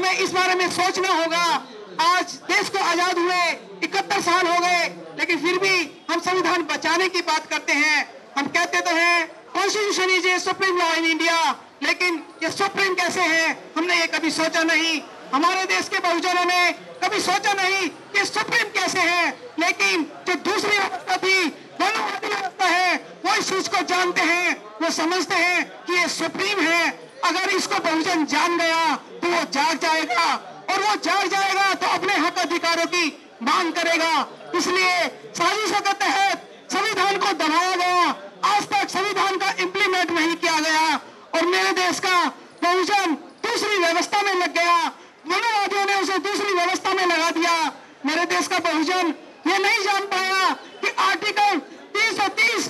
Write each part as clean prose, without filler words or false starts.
हमें इस बारे में सोचना होगा। आज देश को आजाद हुए 71 साल हो गए, लेकिन फिर भी हम संविधान बचाने की बात करते हैं। हम कहते तो हैं constitution is a supreme law in India, लेकिन ये सुप्रीम कैसे है हमने ये कभी सोचा नहीं। हमारे देश के बहुजनों ने कभी सोचा नहीं कि सुप्रीम कैसे है, लेकिन जो दूसरी व्यवस्था थी, धर्मवादी व्यवस्था है, वो इस चीज को जानते हैं, वो समझते हैं कि ये सुप्रीम है। अगर इसको बहुजन जान गया तो वो जाग जाएगा, और वो जाग जाएगा तो अपने हक अधिकारों की मांग करेगा। इसलिए साजिशों के तहत संविधान को दबाया गया, आज तक संविधान का इम्प्लीमेंट नहीं किया गया, और मेरे देश का बहुजन दूसरी व्यवस्था में लग गया। मनुवादियों ने उसे दूसरी व्यवस्था में लगा दिया। मेरे देश का बहुजन ये नहीं जान पाया कि आर्टिकल 330,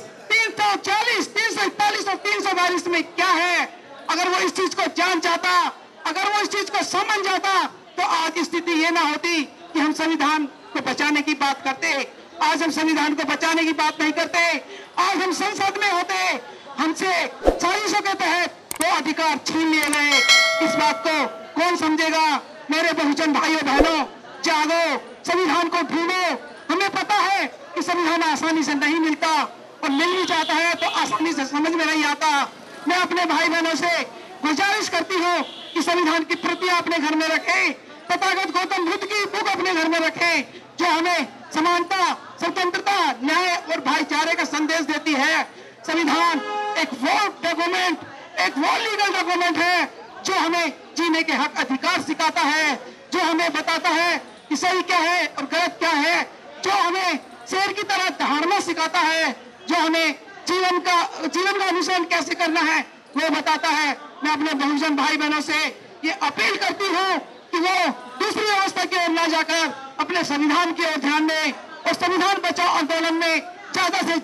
340, 341 और 342 में क्या है। अगर वो इस चीज को जान जाता, अगर वो इस चीज को समझ जाता, तो आज स्थिति ये ना होती कि हम संविधान को बचाने की बात करते। आज हम संविधान को बचाने की बात नहीं करते, आज हम संसद में होते, हमसे साजिशों के तहत वो अधिकार छीन लिए गए। इस बात को कौन समझेगा। मेरे बहुजन भाइयों बहनों, जागो, संविधान को ढूंढो। हमें पता है कि संविधान आसानी से नहीं मिलता, और मिल भी जाता है तो आसानी से समझ में नहीं आता। मैं अपने भाई बहनों से गुजारिश करती हूँ कि संविधान की प्रतियां अपने घर में रखें, तथागत गौतम बुद्ध की बुक अपने घर में रखें, जो हमें समानता, स्वतंत्रता, न्याय और भाईचारे का संदेश देती है। संविधान एक वो डॉक्यूमेंट, एक वो लीगल डॉक्यूमेंट है जो हमें जीने के हक अधिकार सिखाता है, जो हमें बताता है कि सही क्या है और गलत क्या है, जो हमें शेर की तरह दहाड़ना सिखाता है, जो हमें जीवन का अनुसरण कैसे करना है वो बताता है। मैं अपने बहुजन भाई बहनों से ये अपील करती हूँ कि वो दूसरी व्यवस्था की ओर न जाकर अपने संविधान की ओर ध्यान दें, और संविधान बचाओ आंदोलन में ज्यादा से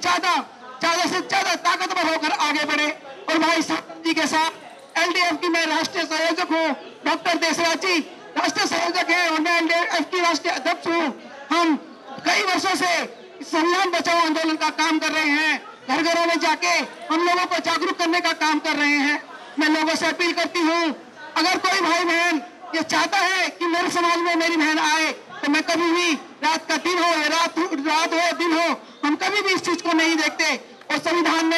ज्यादा ताकतवर होकर आगे बढ़े। और भाई साहब जी के साथ एलडीएफ की मैं राष्ट्रीय संयोजक हूँ, डॉक्टर देसराज जी राष्ट्रीय संयोजक है, और मैं एलडीएफ की राष्ट्रीय अध्यक्ष हूँ। हम कई वर्षों से संविधान बचाओ आंदोलन का काम कर रहे हैं, घर घरों में जाके हम लोगों को जागरूक करने का काम कर रहे हैं। मैं लोगों से अपील करती हूँ, अगर कोई भाई बहन ये चाहता है कि मेरे समाज में मेरी बहन आए, तो मैं कभी भी रात का दिन हो या रात हो दिन हो, हम कभी भी इस चीज को नहीं देखते। और संविधान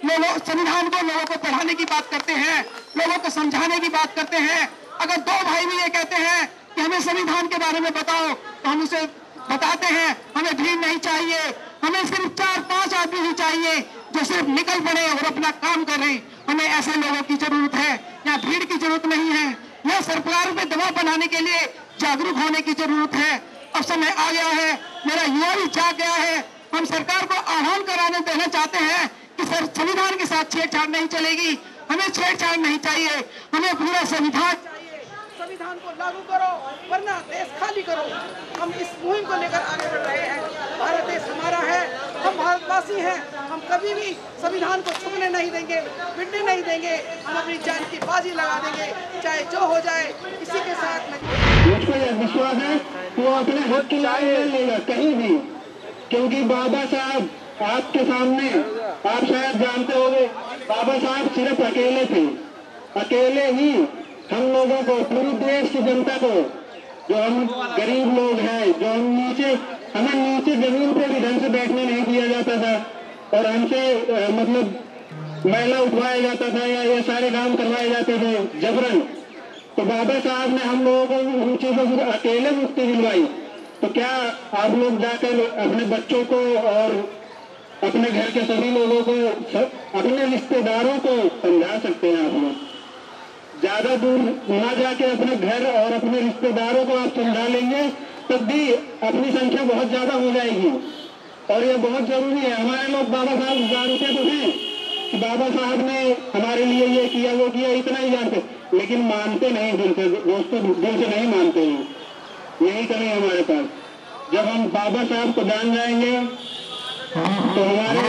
को लोगों को पढ़ाने की बात करते हैं, लोगों को समझाने की बात करते हैं। अगर दो भाई भी ये कहते हैं कि हमें संविधान के बारे में बताओ, तो हम उसे बताते हैं हमें भीड़ नहीं चाहिए, हमें सिर्फ 4-5 आदमी ही चाहिए जो सिर्फ निकल पड़े और अपना काम करें। हमें ऐसे लोगों की जरूरत है, यहाँ भीड़ की जरूरत नहीं है। यह सरकार पे दबाव बनाने के लिए जागरूक होने की जरूरत है। अब समय आ गया है, मेरा युवा भी जाग गया है। हम सरकार को आह्वान कराने देना चाहते हैं कि संविधान के साथ छेड़छाड़ नहीं चलेगी, हमें छेड़छाड़ नहीं चाहिए, हमें पूरा संविधान चाहिए। संविधान को लागू करो वरना देश खाली करो। हम इस मुहिम को लेकर आगे बढ़ रहे हैं। भारत देश हमारा है, हम भारतवासी हैं, हम कभी भी संविधान को छूने नहीं देंगे, मिटने नहीं देंगे। हम अपनी जान की बाजी लगा देंगे, चाहे जो हो जाए। इसी के साथ मुझको यह विश्वास है कि वो अपने हक की लड़ाई नहीं लेगा कहीं भी, क्योंकि बाबा साहब आपके सामने, आप शायद जानते होंगे, बाबा साहब सिर्फ अकेले थे। अकेले ही हम लोगों को, पूरी देश की जनता को, जो हम गरीब लोग हैं, जो हमें नीचे जमीन पे भी ढंग से बैठने नहीं दिया जाता था, और हमसे मतलब मैला उठवाया जाता था या ये सारे काम करवाए जाते थे जबरन। तो बाबा साहब ने हम लोगों को उन चीजों से अकेले मुक्ति दिलवाई। तो क्या आप लोग जाकर अपने बच्चों को और अपने घर के सभी लोगों को, अपने रिश्तेदारों को समझा सकते हैं? आप लोग ज्यादा दूर ना जाके अपने घर और अपने रिश्तेदारों को आप समझा लेंगे, तब भी अपनी संख्या बहुत ज्यादा हो जाएगी। और ये बहुत जरूरी है। हमारे लोग बाबा साहब जानते तो हैं कि बाबा साहब ने हमारे लिए ये किया वो किया, इतना ही जानते, लेकिन मानते नहीं दिल से, दोस्तों दिल से नहीं मानते हैं। यही कमी है हमारे पास। जब हम बाबा साहब को जान जाएंगे तो हमारे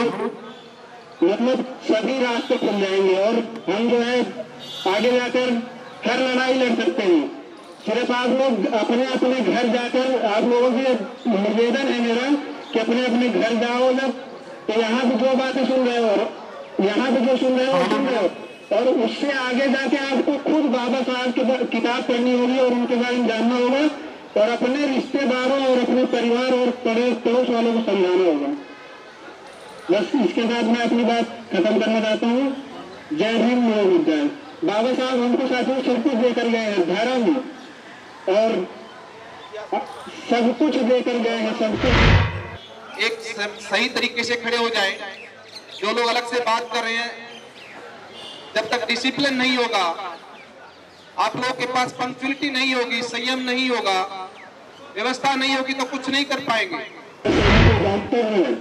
मतलब सभी रास्ते खुल जाएंगे, और हम जो है आगे जाकर हर लड़ाई लड़ सकते हैं। सिर्फ आप लोग अपने अपने घर जाकर, आप लोगों से निवेदन है मेरा कि अपने अपने घर जाओ। जब तो यहाँ भी जो बातें सुन रहे हो, यहाँ भी जो सुन रहे हो, और उससे आगे जाके आपको खुद बाबा साहब की किताब पढ़नी होगी और उनके बारे में जानना होगा और अपने रिश्तेदारों और अपने परिवार और पड़ोस वालों को समझाना होगा। बस इसके साथ मैं अपनी बात खत्म करना चाहता हूँ। जय भीम, जय विद्या। बाबा साहब हमको साथियों सब कुछ देकर गए हैं, धर्म और सब कुछ देकर गए हैं, सब कुछ। एक सही तरीके से खड़े हो जाए। जो लोग अलग से बात कर रहे हैं, जब तक डिसिप्लिन नहीं होगा, आप लोगों के पास पंक्चुअलिटी नहीं होगी, संयम नहीं होगा, व्यवस्था नहीं होगी, तो कुछ नहीं कर पाएंगे। जानते हैं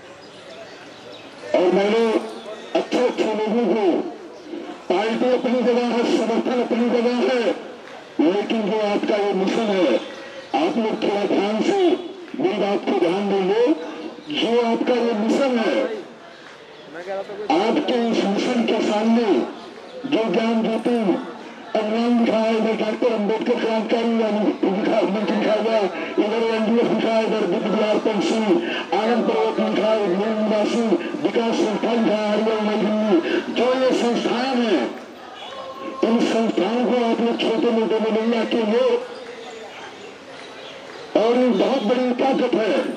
और मैंने अच्छे लोगों को, पार्टी अपनी जगह है, समर्थन अपनी जगह है, लेकिन जो आपका ये मिशन है, आप लोग थोड़ा ध्यान से मेरी बात को ध्यान देंगे। जो आपका ये मिशन है, आपके इस मिशन के सामने जो ज्ञान ज्योति अभियान लिखा है, इधर डॉक्टर अम्बेडकर क्रांतिकारी मंच लिखा हुआ, इधर एनडीएफ लिखा है, इधर बुद्ध विहार पंछी आनंद पर्वत लिखा है, मूल निवासी विकास संस्था लिखा है, हरियाणा नई दिल्ली। जो ये संस्थान है, इन संस्थाओं को आप लोग छोटे मोटे में नहीं आकेंगे और बहुत बड़ी ताकत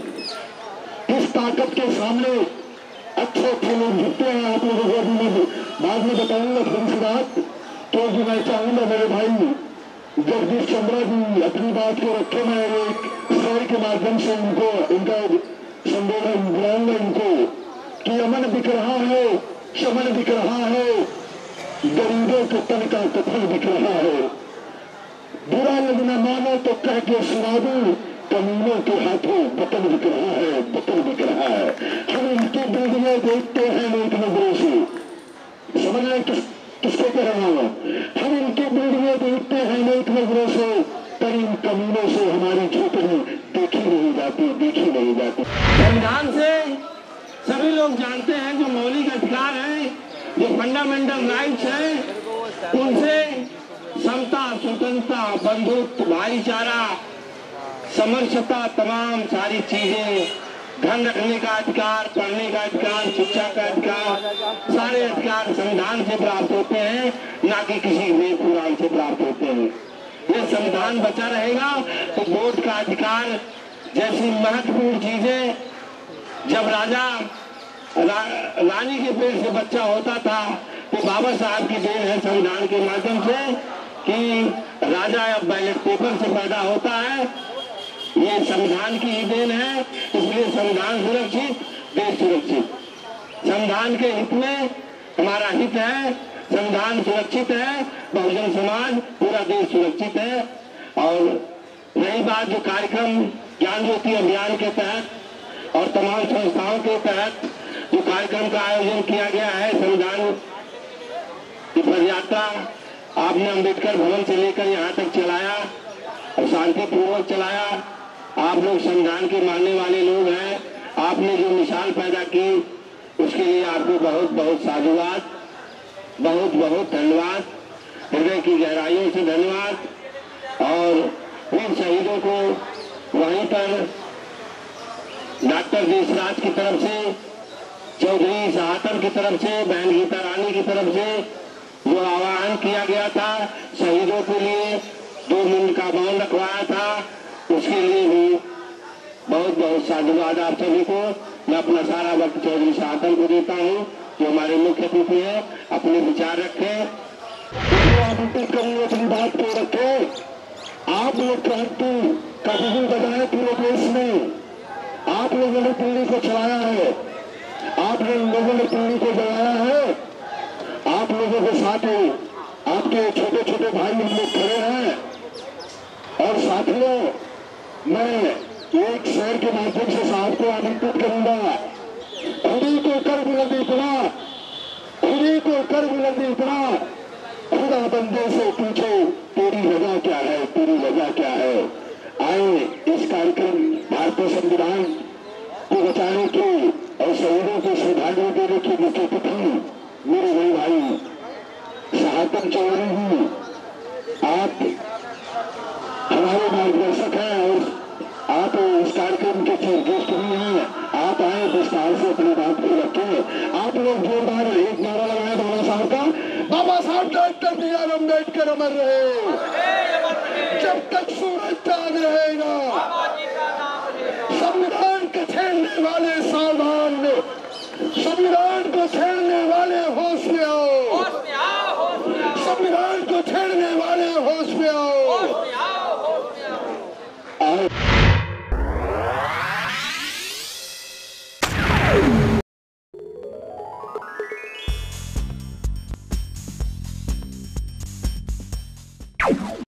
है। इस ताकत के सामने अच्छे लोग झुकते हैं। आप लोगों को अभी मैं बाद में बताऊंगा थोड़ी सी बात। तो जो मैं चाहूंगा मेरे भाई जगदीश चंद्रा जी अपनी बात को रखे, मैं एक शेर के माध्यम से उनको उनका संबोधन बुलाऊंगा इनको कि अमन बिक रहा है, शमन बिक रहा है, गरीबों के तन का कफन बिक रहा है, बुरा लगना मानो तो कह के सुना दूं, कमीनों के हाथों बटन बिक रहा है, बटन बिक रहा है। हम इनकी बिल्डिंगें देखते हैं नेक नजरों से, समझ रहे किसको कह रहा हूं? हम इनकी बिल्डिंगें देखते हैं नेक नजरों से, पर इन कमीनों से हमारी झोपड़ी देखी नहीं जाती, देखी नहीं जाती। संविधान से सभी लोग जानते हैं जो मौलिक अधिकार है, जो फंडामेंटल राइट्स हैं, उनसे समता, स्वतंत्रता, बंधुत्व, भाईचारा, समरसता, तमाम सारी चीजें, धन रखने का अधिकार, पढ़ने का अधिकार, शिक्षा का अधिकार, सारे अधिकार संविधान से प्राप्त होते हैं, ना कि किसी वेद पुराण से प्राप्त होते हैं। ये संविधान बचा रहेगा तो वोट का अधिकार जैसी महत्वपूर्ण चीजें, जब राजा रानी के पेट से बच्चा होता था तो बाबा साहब की देन है संविधान के माध्यम से कि राजा अब बैलेट पेपर से पैदा होता है। ये संविधान की ही देन है, इसलिए संविधान सुरक्षित, देश सुरक्षित। संविधान के हित में हमारा हित है, संविधान सुरक्षित है, बहुजन समाज, पूरा देश सुरक्षित है। और रही बात जो कार्यक्रम ज्ञान ज्योति अभियान के तहत और तमाम संस्थाओं के तहत जो कार्यक्रम का आयोजन किया गया है, संविधान की पद यात्रा आपने अम्बेडकर भवन से लेकर यहाँ तक चलाया और शांतिपूर्वक चलाया। आप लोग संविधान के मानने वाले लोग हैं, आपने जो मिसाल पैदा की उसके लिए आपको बहुत बहुत साधुवाद, बहुत बहुत धन्यवाद, हृदय की गहराइयों से धन्यवाद। और वीर शहीदों को वहीं पर डॉक्टर देशराज की तरफ से, चौधरी सहातम की तरफ से, बहन गीता रानी की तरफ से जो आह्वान किया गया था, शहीदों के लिए 2 मिनट का मौन रखवाया था, उसके लिए भी बहुत बहुत साधुवाद आप सभी को। मैं अपना सारा वक्त चौधरी सहातम को देता हूँ जो हमारे मुख्य अतिथि हैं, अपने विचार रखें, अपनी बात को रखें। आप लोग क्रांति का बिगुल बजाए पूरे देश में, आप लोगों ने दिल्ली को चलाया है, आप लोगों ने दिल्ली को जगाया है, आप लोगों के साथ आपके छोटे छोटे भाई हम लोग खड़े हैं। और साथियों, मैं एक शेर के माध्यम से साहब को आमंत्रित करूंगा, खुदी को कर बुलंदी इतना, खुदी को कर बुलंदी इतना, खुदा बंदे से पूछो तेरी वजह क्या है, तेरी वजह क्या है। आए इस कार्यक्रम भारतीय संविधान को बचाने की और शहीदों को श्रद्धांजलि देने की मुख्य अतिथि मेरे बड़े भाई सहातम चौधरी जी, आप हमारे मार्गदर्शक हैं और आप इस कार्यक्रम के चीफ गेस्ट भी हैं। आप आए विस्तार से अपनी बात को रखें। आप लोग जोरदार एक नारा लगाए बाबा साहब का। डॉक्टर बी आर अम्बेडकर अमर रहे। जब तक सूरज चांद रहेगा संविधान को छेड़ने वाले सावधान, संविधान को छेड़ने